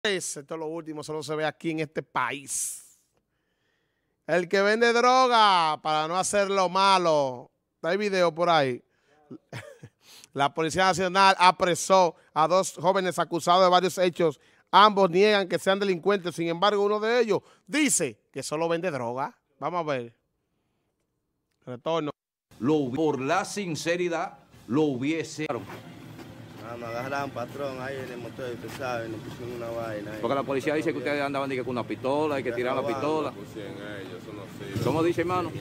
Esto es lo último, solo se ve aquí en este país. El que vende droga para no hacer lo malo. Hay video por ahí. La Policía Nacional apresó a dos jóvenes acusados de varios hechos. Ambos niegan que sean delincuentes. Sin embargo, uno de ellos dice que solo vende droga. Vamos a ver. Retorno. Por la sinceridad, lo hubiese... Nos agarraron patrón ahí en el motor, tú sabes, nos pusieron una vaina ahí. Porque la policía dice que ustedes andaban con una pistola, hay que tirar la pistola. ¿Cómo dice, hermano?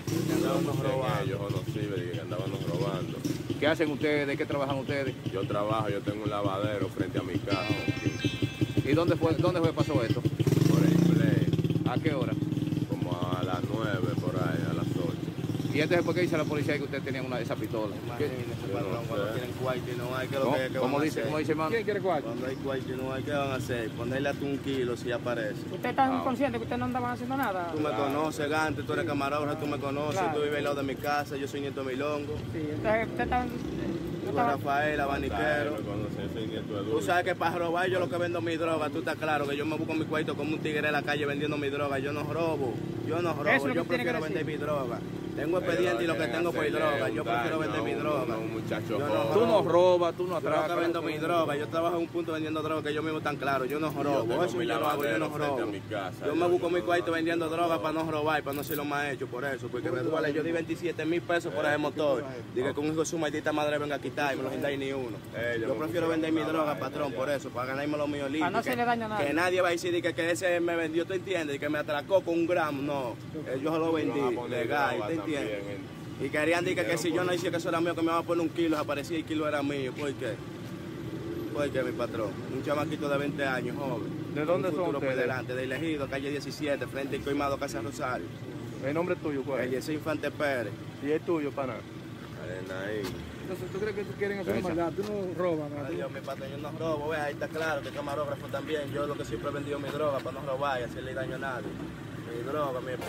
Ellos o no sirve, que andaban robando. ¿Qué hacen ustedes? ¿De qué trabajan ustedes? Yo trabajo, yo tengo un lavadero frente a mi casa. ¿Y dónde fue que pasó esto? Por el play, ¿A qué hora? como a las 9 por ahí, a las 8. ¿Y entonces por qué dice la policía que ustedes tenían una de esas pistolas? Imagínense, patrón, cuando tienen cuarto y no hay, ¿qué es lo que ¿Cómo van a dice, hacer? hermano? ¿Quién quiere cuarto? Cuando hay cuarto y no hay, ¿qué van a hacer? Ponerle hasta un kilo si aparece. ¿Ustedes están conscientes que ustedes no andaban haciendo nada? Tú me conoces, Gante, tú eres camarógrafo, tú me conoces, Claro. tú vives al lado de mi casa, yo soy nieto de Milongo. Sí, entonces ustedes están... Tú eres Rafael, abaniquero. Yo soy nieto de Tú Dulce. sabes que para robar yo lo que vendo mi droga, tú estás claro que yo me busco mi cuarto como un tigre en la calle vendiendo mi droga. Yo no robo, Eso es lo yo que tiene que prefiero vender decir. mi droga. Tengo expediente y lo que tengo por droga, yo prefiero vender mi droga. Un muchacho Yo no joven. Tú no robas, tú no Yo lo atracas. que vendo mi droga, yo trabajo en un punto vendiendo droga que yo mismo tan claro, yo no robo, tengo eso mi yo lo hago, yo no lavadero frente a robo. mi casa, Yo yo me busco no mi cuarto robo. vendiendo droga para no robar, para no ser lo más hecho, por eso, porque me duele, yo di 27,000 pesos por ese motor, dije que un hijo de su maldita madre venga a quitar y me lo dais ni uno. Yo prefiero vender mi droga, patrón, por eso, para ganarme lo mío limpio. Para no hacerle daño a nadie. Que nadie va a decir que ese me vendió, ¿tú entiendes? Y que me atracó con un gramo, no, yo se lo vendí, legal, ¿tú entiendes? Y querían decir que si yo no decía que eso era mío, que me iban a poner un kilo, aparecía y el kilo era mío. ¿Por qué? ¿Por qué, mi patrón? Un chamaquito de 20 años, joven. ¿De dónde Un son futuro por ustedes? delante, de Elegido, calle 17, frente al Coimado, Casa Rosario. ¿El nombre tuyo cuál es? Eliezer Infante Pérez. ¿Y es tuyo, pana? Arena ahí. Entonces, ¿tú crees que quieren hacer Esa. maldad? Tú no robas nada. Adiós, mi patrón, yo no robo, ve, ahí está claro, que camarógrafo también. Yo lo que siempre he vendido mi droga para no robar y hacerle daño a nadie. Mi droga, mi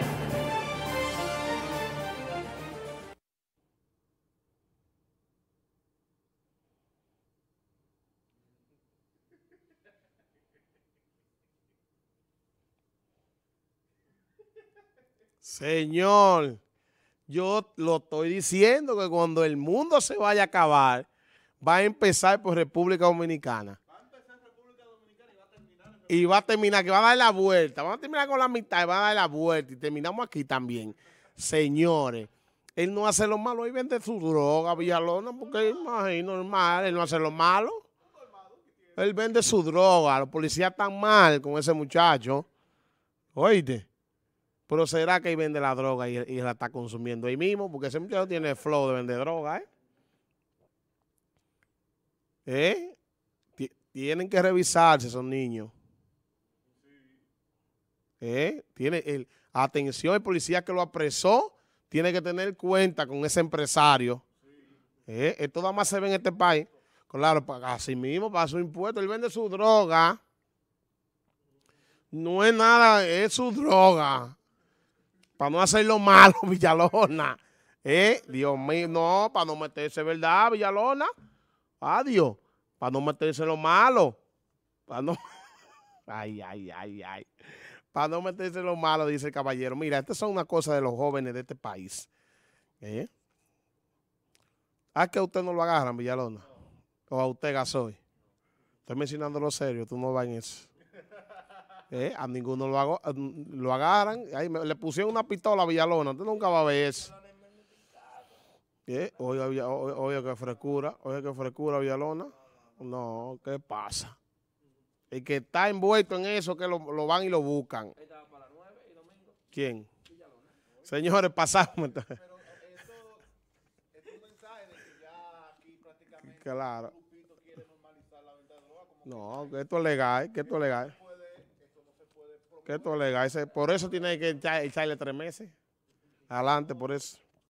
Señor, yo lo estoy diciendo que cuando el mundo se vaya a acabar, va a empezar por República Dominicana. Y va a terminar, que va a dar la vuelta. Vamos a terminar con la mitad y va a dar la vuelta. Y terminamos aquí también. Señores, él no hace lo malo, él vende su droga, Villalona, porque es normal, él no hace lo malo. Él vende su droga, los policías están mal con ese muchacho. Oíste. Pero será que él vende la droga y la está consumiendo ahí mismo, porque ese muchacho tiene flow de vender droga, Tienen que revisarse esos niños. Atención, el policía que lo apresó tiene que tener cuenta con ese empresario. Esto nada más se ve en este país. Claro, así mismo, para su impuesto, él vende su droga. No es nada, es su droga. Para no hacer lo malo, Villalona. Dios mío, no, para no meterse, ¿verdad, Villalona? Adiós. Para no meterse en lo malo. Para no... Ay. Para no meterse en lo malo, dice el caballero. Mira, estas son una cosa de los jóvenes de este país. ¿A que a usted no lo agarran, Villalona? ¿O a usted, Gasoy? Estoy mencionando lo serio, tú no vas en eso. A ninguno lo agarran. Ahí le pusieron una pistola a Villalona. Usted nunca va a ver eso. Oye, qué frescura. Oye, qué frescura, Villalona. No, ¿qué pasa? El que está envuelto en eso, que lo van y lo buscan. ¿Quién? Señores, pasamos. Entonces. Claro. No, que esto es legal, que esto es legal. Que esto es legal. Por eso tiene que echarle 3 meses. Adelante, por eso.